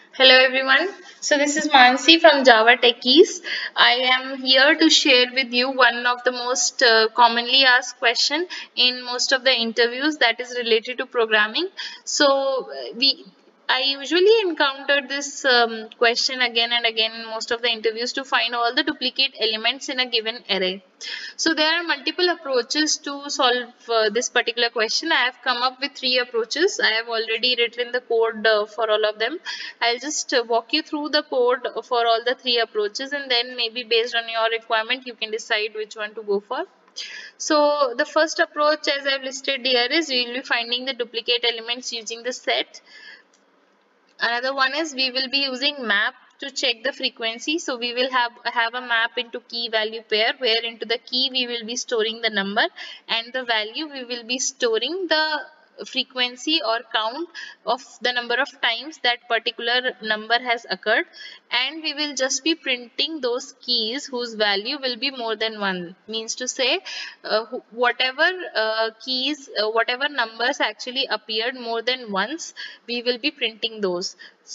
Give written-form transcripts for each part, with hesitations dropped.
Hello everyone. So this is Mansi from Java Techies. I am here to share with you one of the most commonly asked question in most of the interviews that is related to programming. I usually encounter this question again and again in most of the interviews to find all the duplicate elements in a given array. So there are multiple approaches to solve this particular question. I have come up with three approaches. I have already written the code for all of them. I'll just walk you through the code for all the three approaches, and then maybe based on your requirement you can decide which one to go for. So the first approach, as I've listed here, is we will be finding the duplicate elements using the set. Another one is we will be using map to check the frequency. So we will have a map into key value pair, where into the key we will be storing the number, and the value we will be storing the frequency or count of the number of times that particular number has occurred, and we will just be printing those keys whose value will be more than one. Means to say, whatever whatever numbers actually appeared more than once, we will be printing those.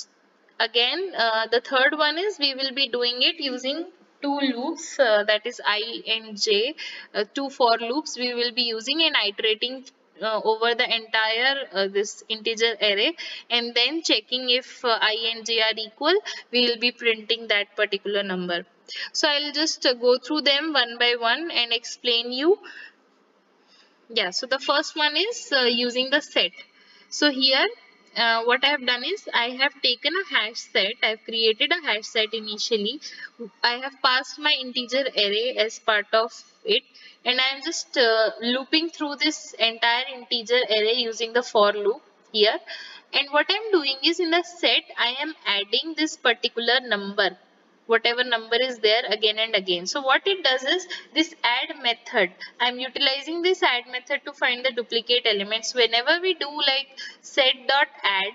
Again, the third one is we will be doing it using two loops, that is I and j, two for loops we will be using and iterating over the entire this integer array, and then checking if I and j are equal, we will be printing that particular number. So I'll just go through them one by one and explain you. Yeah, so the first one is using the set. So here what I have done is I have taken a hash set. I have created a hash set initially. I have passed my integer array as part of it, and I am just looping through this entire integer array using the for loop here. And what I am doing is, in the set I am adding this particular number, whatever number is there, again and again. So what it does is, this add method, I'm utilizing this add method to find the duplicate elements. Whenever we do like set dot add,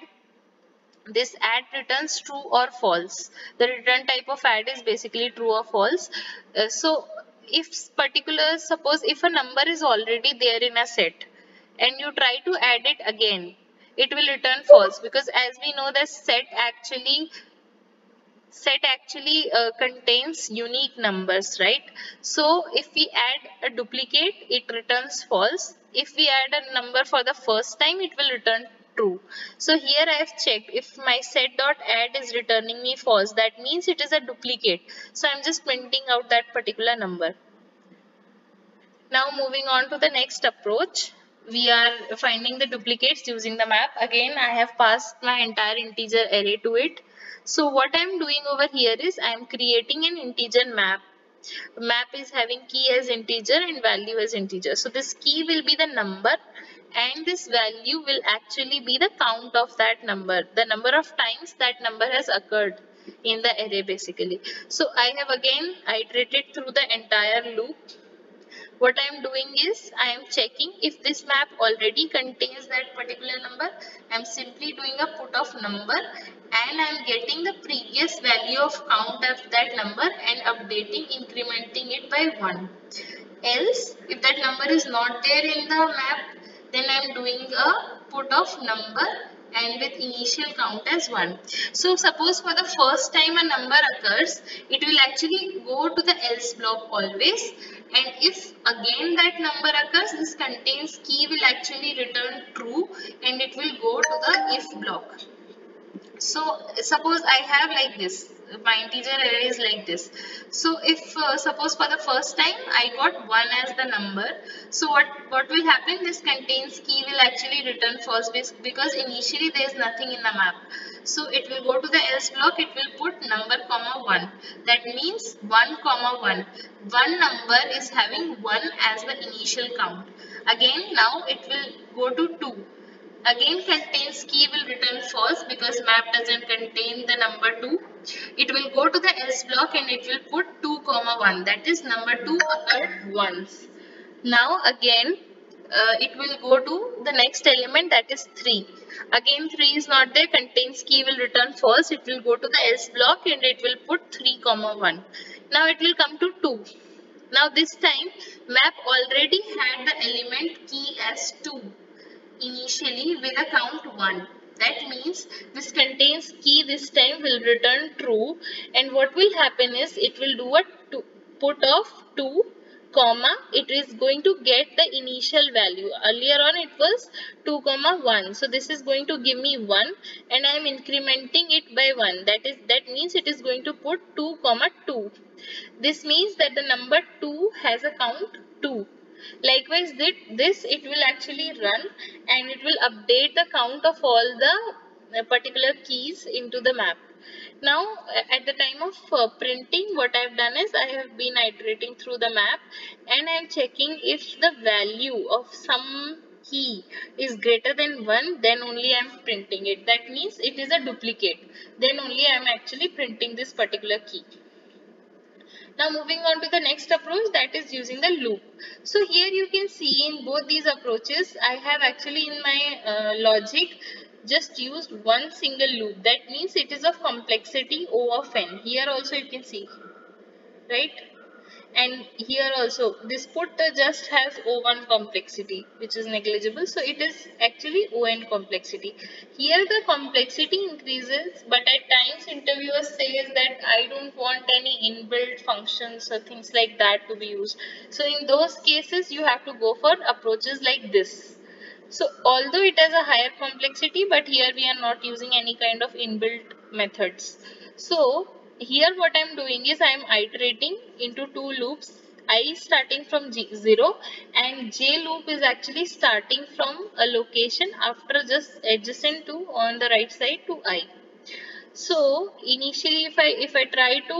this add returns true or false. The return type of add is basically true or false. So if particular, suppose if a number is already there in a set and you try to add it again, it will return false, because as we know that set actually contains unique numbers, right? So if we add a duplicate, it returns false. If we add a number for the first time, it will return true. So here I have checked, if my set.add is returning me false, that means it is a duplicate. So I'm just printing out that particular number. Now moving on to the next approach, we are finding the duplicates using the map. Again, I have passed my entire integer array to it. So what I am doing over here is I am creating an integer map. Map is having key as integer and value as integer. So this key will be the number, and this value will actually be the count of that number, the number of times that number has occurred in the array basically. So I have again iterated through the entire loop. What I am doing is I am checking if this map already contains that particular number. I am simply doing a put of number, and I am getting the previous value of count of that number and updating, incrementing it by 1. Else, if that number is not there in the map, then I am doing a put of number and with initial count as 1. So suppose for the first time a number occurs, it will actually go to the else block always, and if again that number occurs, this contains key will actually return true, and it will go to the if block. So suppose I have like this, my integer array is like this. So if suppose for the first time I got 1 as the number, so what will happen, this contains key will actually return false, because initially there is nothing in the map. So it will go to the else block, it will put number comma 1. That means 1 comma 1. One number is having 1 as the initial count. Again now it will go to 2. Again contains key will return false, because map doesn't contain the number 2. It will go to the else block and it will put 2 comma 1, that is number 2 occurred once. Now again it will go to the next element, that is 3. Again 3 is not there, contains key will return false. It will go to the else block and it will put 3 comma 1. Now it will come to 2. Now this time map already had the element key as 2 initially with a count 1. That means this contains key this time will return true, and what will happen is it will do a put of 2 comma, it is going to get the initial value. Earlier on it was 2 comma 1, so this is going to give me 1 and I am incrementing it by 1. That means it is going to put 2 comma 2. This means that the number 2 has a count 2. Likewise, this it will actually run and it will update the count of all the particular keys into the map. Now, at the time of printing, what I have done is I have been iterating through the map and I am checking if the value of some key is greater than 1, then only I am printing it. That means it is a duplicate. Then only I am actually printing this particular key. Now moving on to the next approach, that is using the loop. So here you can see in both these approaches, I have actually in my logic just used one single loop. That means it is of complexity O of n. Here also you can see, right? And here also this put just has O1 complexity, which is negligible, so it is actually On complexity. Here the complexity increases, but at times interviewer says that I don't want any inbuilt functions or things like that to be used. So in those cases you have to go for approaches like this. So although it has a higher complexity, but here we are not using any kind of inbuilt methods. So here what I am doing is I am iterating into two loops, I starting from 0 and j loop is actually starting from a location after just adjacent to on the right side to I. So initially if I try to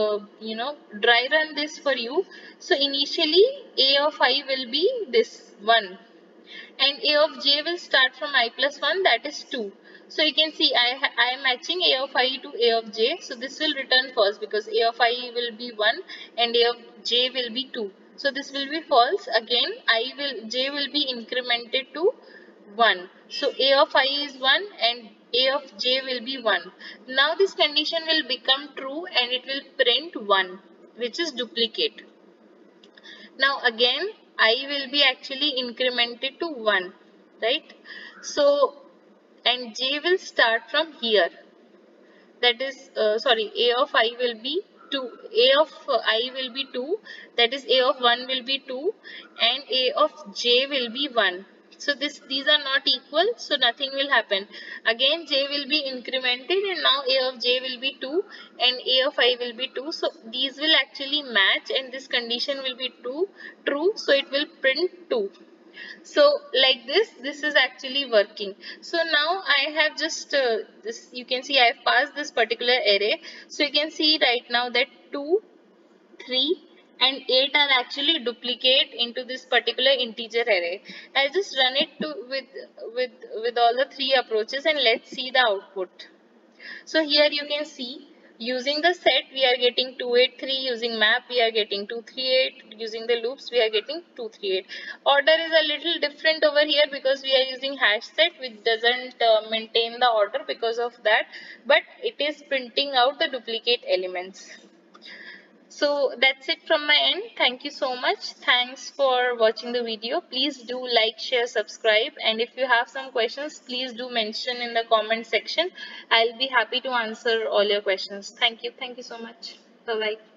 dry run this for you, so initially a of I will be this 1 and a of j will start from I plus 1, that is 2. So you can see I am matching a of I to a of j. So this will return false because a of I will be 1 and a of j will be 2. So this will be false. Again j will be incremented to 1. So a of I is 1 and a of j will be 1. Now this condition will become true and it will print 1, which is duplicate. Now again I will be actually incremented to 1, right? So and j will start from here, that is sorry, a of I will be 2, a of I will be 2, that is a of 1 will be 2 and a of j will be 1. So these are not equal, so nothing will happen. Again j will be incremented and now a of j will be 2 and a of I will be 2. So these will actually match and this condition will be true, so it will print 2. So like this is actually working. So now I have just this, you can see I have passed this particular array. So you can see right now that 2, 3 and 8 are actually duplicate into this particular integer array. I'll just run it to with all the three approaches and let's see the output. So here you can see using the set we are getting 283, using map we are getting 238, using the loops we are getting 238. Order is a little different over here because we are using hash set which doesn't maintain the order because of that, but it is printing out the duplicate elements. So that's it from my end. Thank you so much. Thanks for watching the video. Please do like, share, subscribe. And if you have some questions, please do mention in the comment section. I'll be happy to answer all your questions. Thank you. Thank you so much. Bye-bye.